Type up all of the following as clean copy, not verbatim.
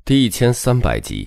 第1300集。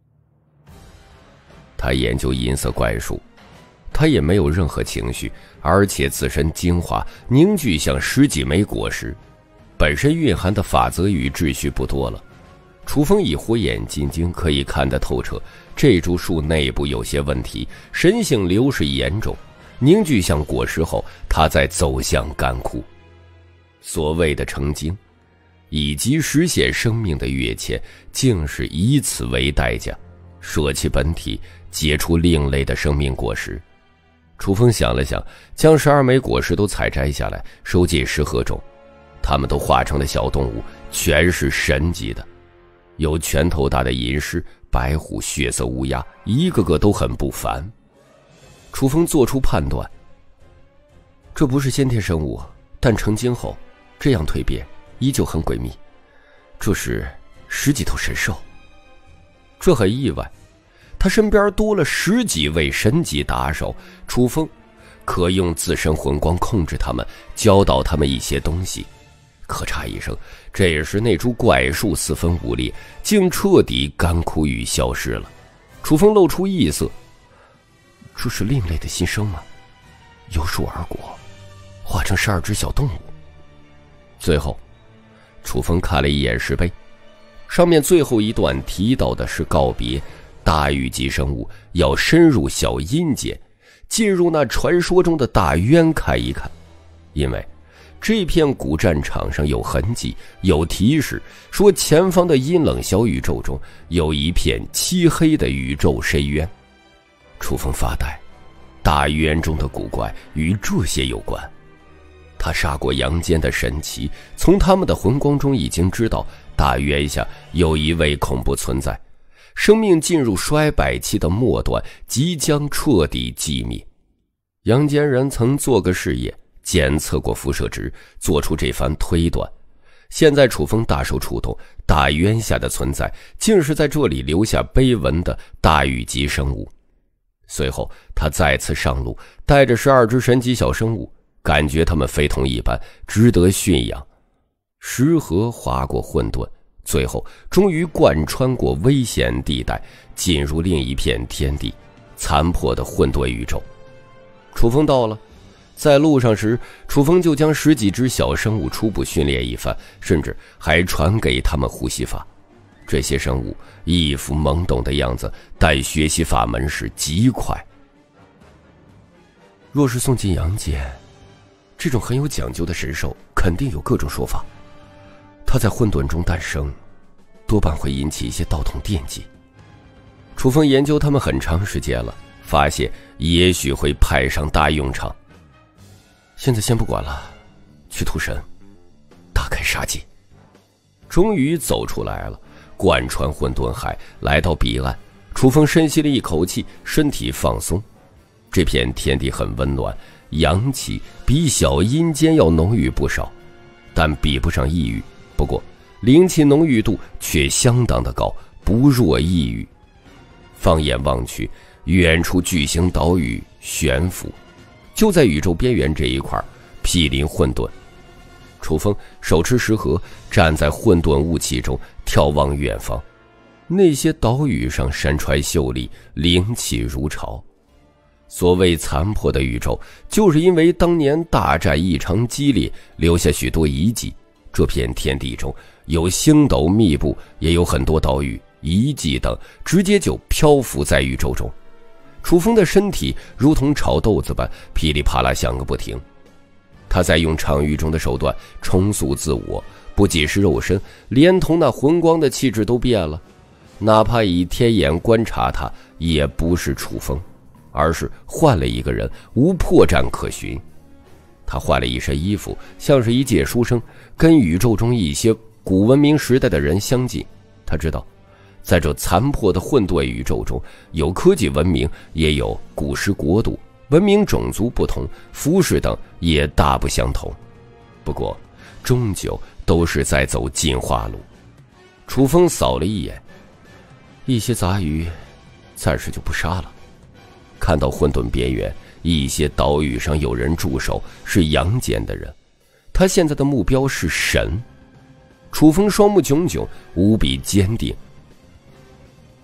他研究银色怪术，他也没有任何情绪，而且自身精华凝聚像10几枚果实，本身蕴含的法则与秩序不多了。楚风以火眼金睛可以看得透彻，这株树内部有些问题，神性流失严重。凝聚像果实后，他在走向干枯。所谓的成精以及实现生命的跃迁，竟是以此为代价，舍弃本体，结出另类的生命果实。楚风想了想，将12枚果实都采摘下来，收进食盒中。它们都化成了小动物，全是神级的，有拳头大的银狮、白虎、血色乌鸦，一个个都很不凡。楚风做出判断，这不是先天生物，但成精后这样蜕变依旧很诡秘，这是10几头神兽。这很意外，他身边多了10几位神级打手，楚风可用自身魂光控制他们，教导他们一些东西。咔嚓一声，这时那株怪树4分5裂，竟彻底干枯与消失了。楚风露出异色，这是另类的新生吗？由树而果，化成12只小动物。最后楚风看了一眼石碑，上面最后一段提到的是告别大禹级生物要深入小阴间，进入那传说中的大渊看一看。因为这片古战场上有痕迹，有提示说前方的阴冷小宇宙中有一片漆黑的宇宙深渊。楚风发呆，大渊中的古怪与这些有关。他杀过阳间的神奇，从他们的魂光中已经知道大渊下有一位恐怖存在，生命进入衰败期的末端，即将彻底寂灭。阳间人曾做个试验，检测过辐射值，做出这番推断。现在楚风大受触动，大渊下的存在竟是在这里留下碑文的大禹级生物。随后他再次上路，带着12只神级小生物，感觉他们非同一般，值得驯养。石河划过混沌，最后终于贯穿过危险地带，进入另一片天地，残破的混沌宇宙。楚风到了，在路上时，楚风就将10几只小生物初步训练一番，甚至还传给他们呼吸法。这些生物一副懵懂的样子，但学习法门时极快。若是送进阳间，这种很有讲究的神兽肯定有各种说法，它在混沌中诞生，多半会引起一些道统惦记。楚风研究他们很长时间了，发现也许会派上大用场。现在先不管了，去屠神，大开杀戒。终于走出来了，贯穿混沌海，来到彼岸。楚风深吸了一口气，身体放松。这片天地很温暖，阳气比小阴间要浓郁不少，但比不上异域。不过灵气浓郁度却相当的高，不弱异域。放眼望去，远处巨型岛屿悬浮，就在宇宙边缘这一块，毗邻混沌。楚风手持石盒，站在混沌雾气中，眺望远方。那些岛屿上山川秀丽，灵气如潮。所谓残破的宇宙，就是因为当年大战异常激烈，留下许多遗迹。这片天地中有星斗密布，也有很多岛屿、遗迹等直接就漂浮在宇宙中。楚风的身体如同炒豆子般噼里啪啦响个不停。他在用场域中的手段重塑自我，不仅是肉身，连同那魂光的气质都变了。哪怕以天眼观察他，也不是楚风，而是换了一个人，无破绽可寻。他换了一身衣服，像是一介书生，跟宇宙中一些古文明时代的人相近。他知道在这残破的混沌宇宙中，有科技文明，也有古时国度，文明种族不同，服饰等也大不相同。不过终究都是在走进化路。楚风扫了一眼，一些杂鱼暂时就不杀了。看到混沌边缘一些岛屿上有人驻守，是阳间的人。他现在的目标是神。楚风双目炯炯，无比坚定，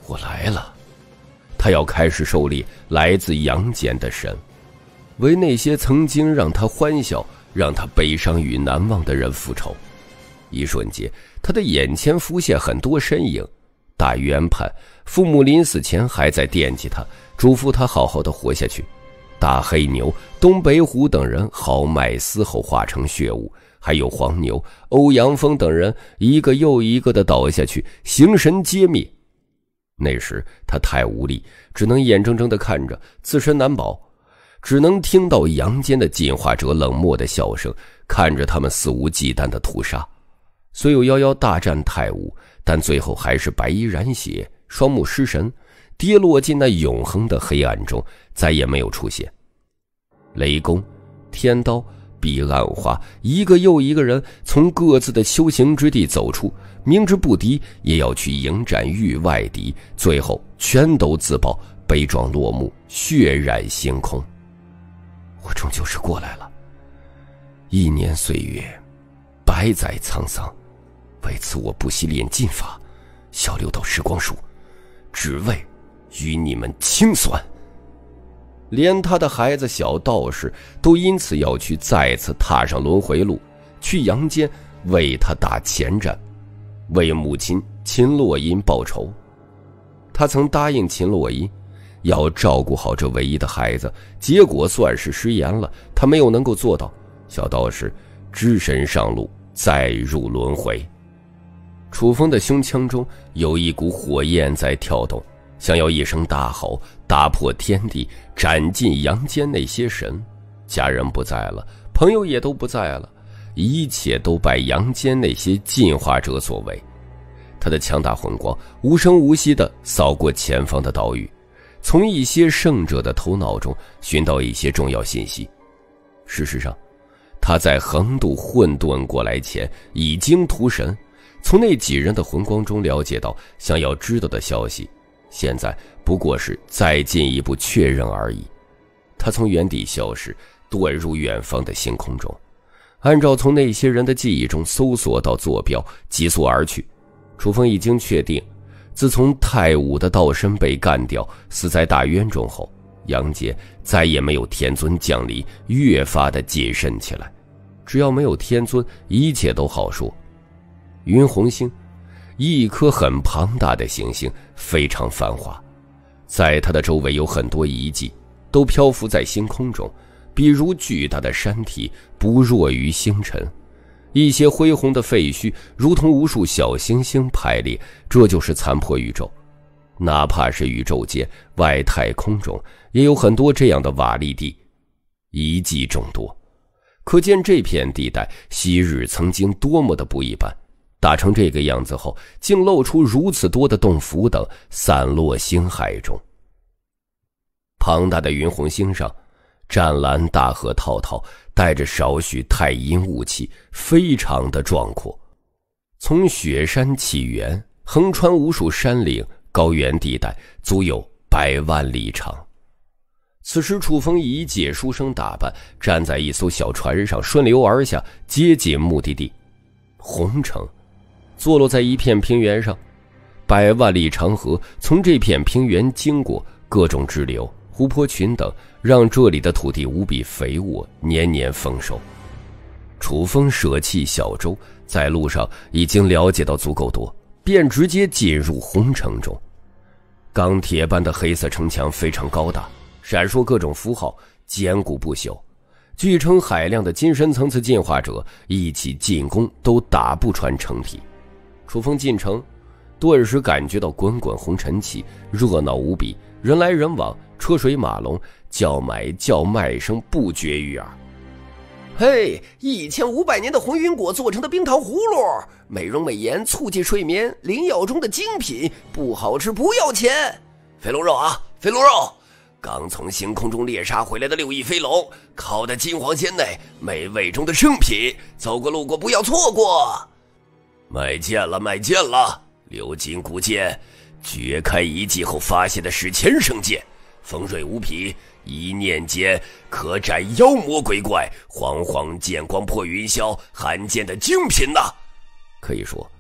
我来了。他要开始狩猎来自阳间的神，为那些曾经让他欢笑、让他悲伤与难忘的人复仇。一瞬间，他的眼前浮现很多身影。大渊畔，父母临死前还在惦记他，嘱咐他好好的活下去。大黑牛、东北虎等人豪迈嘶吼，化成血雾，还有黄牛、欧阳锋等人一个又一个的倒下去，形神皆灭。那时他太无力，只能眼睁睁地看着自身难保，只能听到阳间的进化者冷漠的笑声，看着他们肆无忌惮的屠杀。虽有夭夭大战太武，但最后还是白衣染血，双目失神，跌落进那永恒的黑暗中，再也没有出现。雷公、天刀、彼岸花，一个又一个人从各自的修行之地走出，明知不敌也要去迎战域外敌，最后全都自爆，悲壮落幕，血染星空。我终究是过来了。1年岁月，百载沧桑，为此我不惜炼禁法，小6道时光术，只为与你们清算。连他的孩子小道士都因此要去再次踏上轮回路，去阳间为他打前站，为母亲秦洛音报仇。他曾答应秦洛音要照顾好这唯一的孩子，结果算是食言了，他没有能够做到。小道士只身上路，再入轮回。楚风的胸腔中有一股火焰在跳动，想要一声大吼，打破天地，斩尽阳间那些神。家人不在了，朋友也都不在了，一切都拜阳间那些进化者所为。他的强大魂光无声无息地扫过前方的岛屿，从一些圣者的头脑中寻到一些重要信息。事实上，他在横渡混沌过来前已经屠神，从那几人的魂光中了解到想要知道的消息，现在不过是再进一步确认而已。他从原地消失，遁入远方的星空中，按照从那些人的记忆中搜索到坐标，急速而去。楚风已经确定，自从太武的道身被干掉，死在大渊中后，阳界再也没有天尊降临，越发的谨慎起来。只要没有天尊，一切都好说。云红星，一颗很庞大的行星，非常繁华，在它的周围有很多遗迹，都漂浮在星空中，比如巨大的山体不弱于星辰，一些恢宏的废墟如同无数小行星排列，这就是残破宇宙。哪怕是宇宙间外太空中，也有很多这样的瓦砾地，遗迹众多，可见这片地带昔日曾经多么的不一般。打成这个样子后，竟露出如此多的洞府等散落星海中。庞大的云红星上，湛蓝大河滔滔，带着少许太阴雾气，非常的壮阔。从雪山起源，横穿无数山岭高原地带，足有100万里长。此时楚风以解书生打扮，站在一艘小船上，顺流而下，接近目的地红城。坐落在一片平原上，100万里长河从这片平原经过，各种支流、湖泊群等，让这里的土地无比肥沃，年年丰收。楚风舍弃小舟，在路上已经了解到足够多，便直接进入红城中。钢铁般的黑色城墙非常高大，闪烁各种符号，坚固不朽。据称海量的金身层次进化者一起进攻都打不穿城体。楚风进城，顿时感觉到滚滚红尘气，热闹无比，人来人往，车水马龙，叫买叫卖声不绝于耳。 嘿，1500年的红云果做成的冰糖葫芦，美容美颜，促进睡眠，灵药中的精品，不好吃不要钱。飞龙肉啊，飞龙肉！刚从星空中猎杀回来的6翼飞龙，烤在金黄鲜内，美味中的圣品，走过路过不要错过。 买剑了，买剑了！鎏金古剑，掘开遗迹后发现的史前圣剑，锋锐无匹，一念间可斩妖魔鬼怪，晃晃剑光破云霄，罕见的精品呐！ 可以说，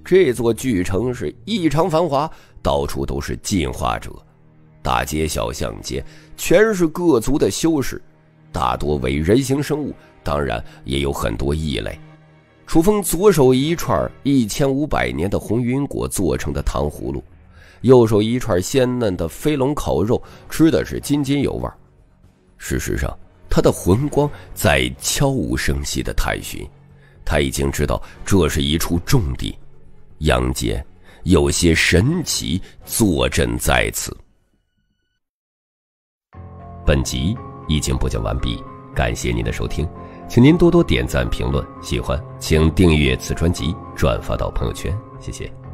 这座巨城是异常繁华，到处都是进化者，大街小巷间全是各族的修士，大多为人形生物，当然也有很多异类。楚风左手一串1500年的红云果做成的糖葫芦，右手一串鲜嫩的飞龙烤肉，吃的是津津有味。事实上，他的魂光在悄无声息地探寻，他已经知道这是一处重地，阳间有些神奇坐镇在此。本集已经播讲完毕，感谢您的收听，请您多多点赞评论，喜欢请订阅此专辑，转发到朋友圈，谢谢。